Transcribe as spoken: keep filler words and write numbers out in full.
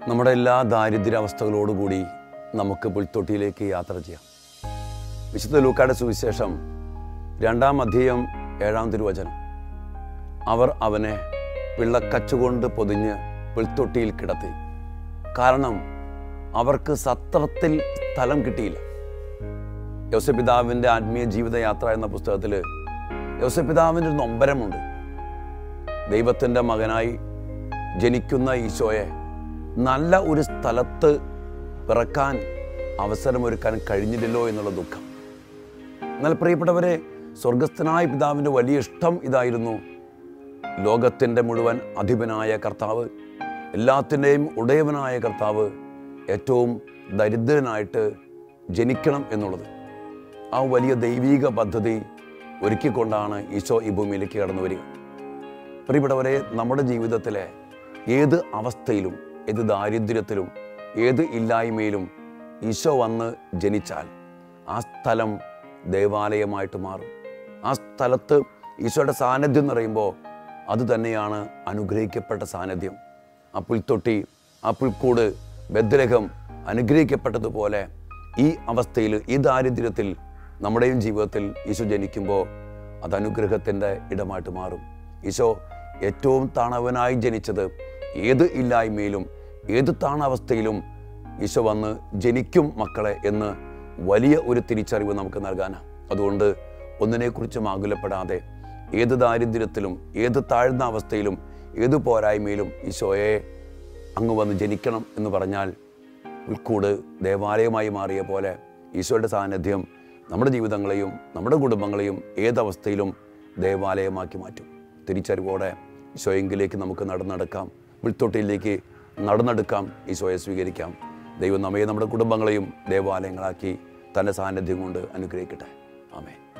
നമ്മുടെ എല്ലാ ദാരിദ്ര്യാവസ്ഥകളോടുകൂടി നമുക്ക് പുൽത്തൊട്ടിയിലേക്ക് യാത്ര ചെയ്യാം. വിശുദ്ധ ലൂക്കായുടെ സുവിശേഷം രണ്ടാം അധ്യായം ഏഴാം തിരുവചനം. അവർ അവനെ പിള്ളക്കച്ചുകൊണ്ട് പൊതിഞ്ഞ് പുൽത്തൊട്ടിയിൽ കിടത്തി, കാരണം അവർക്ക് സത്രത്തിൽ സ്ഥലം കിട്ടിയില്ല. യോസേപ്പിതാവിൻ്റെ ആത്മീയ ജീവിതയാത്ര എന്ന പുസ്തകത്തിൽ യോസേപ്പിതാവിൻ്റെ ഒരു നൊമ്പരമുണ്ട്. ദൈവത്തിൻ്റെ മകനായി ജനിക്കുന്ന ഈശോയെ നല്ല ഒരു സ്ഥലത്ത് പിറക്കാൻ അവസരമൊരുക്കാൻ കഴിഞ്ഞില്ലല്ലോ എന്നുള്ള ദുഃഖം. എന്നാൽ പ്രിയപ്പെട്ടവരെ, സ്വർഗസ്ഥനായ പിതാവിൻ്റെ വലിയ ഇഷ്ടം ഇതായിരുന്നു. ലോകത്തിൻ്റെ മുഴുവൻ അധിപനായ കർത്താവ്, എല്ലാത്തിൻ്റെയും ഉടയവനായ കർത്താവ് ഏറ്റവും ദരിദ്രനായിട്ട് ജനിക്കണം എന്നുള്ളത്. ആ വലിയ ദൈവീക പദ്ധതി ഒരുക്കിക്കൊണ്ടാണ് ഈശോ ഈ ഭൂമിയിലേക്ക് കടന്നു വരിക. പ്രിയപ്പെട്ടവരെ, നമ്മുടെ ജീവിതത്തിലെ ഏത് അവസ്ഥയിലും, ഏത് ദാരിദ്ര്യത്തിലും, ഏത് ഇല്ലായ്മയിലും ഈശോ വന്ന് ജനിച്ചാൽ ആ സ്ഥലം ദേവാലയമായിട്ട് മാറും. ആ സ്ഥലത്ത് ഈശോയുടെ സാന്നിധ്യം എന്ന് പറയുമ്പോൾ അത് തന്നെയാണ് അനുഗ്രഹിക്കപ്പെട്ട സാന്നിധ്യം. ആ പുൽത്തൊട്ടി, ആ പുൽക്കൂട്, ബെത്ലഹേം അനുഗ്രഹിക്കപ്പെട്ടതുപോലെ ഈ അവസ്ഥയിൽ, ഈ ദാരിദ്ര്യത്തിൽ നമ്മുടെയും ജീവിതത്തിൽ ഈശോ ജനിക്കുമ്പോൾ അത് അനുഗ്രഹത്തിൻ്റെ ഇടമായിട്ട് മാറും. ഈശോ ഏറ്റവും താണവനായി ജനിച്ചത് ഏത് ഇല്ലായ്മയിലും, ഏത് താണാവസ്ഥയിലും ഈശോ വന്ന് ജനിക്കും മക്കളെ എന്ന് വലിയ ഒരു തിരിച്ചറിവ് നമുക്ക് നൽകാനാണ്. അതുകൊണ്ട് ഒന്നിനെക്കുറിച്ചും ആകുലപ്പെടാതെ ഏത് ദാരിദ്ര്യത്തിലും, ഏത് താഴ്ന്ന അവസ്ഥയിലും, ഏത് പോരായ്മയിലും ഈശോയെ അങ്ങ് വന്ന് ജനിക്കണം എന്ന് പറഞ്ഞാൽ ഉൾക്കൂട് ദേവാലയമായി മാറിയ പോലെ ഈശോയുടെ സാന്നിധ്യം നമ്മുടെ ജീവിതങ്ങളെയും നമ്മുടെ കുടുംബങ്ങളെയും ഏതവസ്ഥയിലും ദേവാലയമാക്കി മാറ്റും. തിരിച്ചറിവോടെ ഈശോയെങ്കിലേക്ക് നമുക്ക് നടന്നെടുക്കാം, പുൽത്തൊട്ടിയിലേക്ക് നടന്നെടുക്കാം, ഈശോയെ സ്വീകരിക്കാം. ദൈവം നമ്മെ, നമ്മുടെ കുടുംബങ്ങളെയും ദേവാലയങ്ങളാക്കി തൻ്റെ സാന്നിധ്യം കൊണ്ട് അനുഗ്രഹിക്കട്ടെ. ആമേൻ.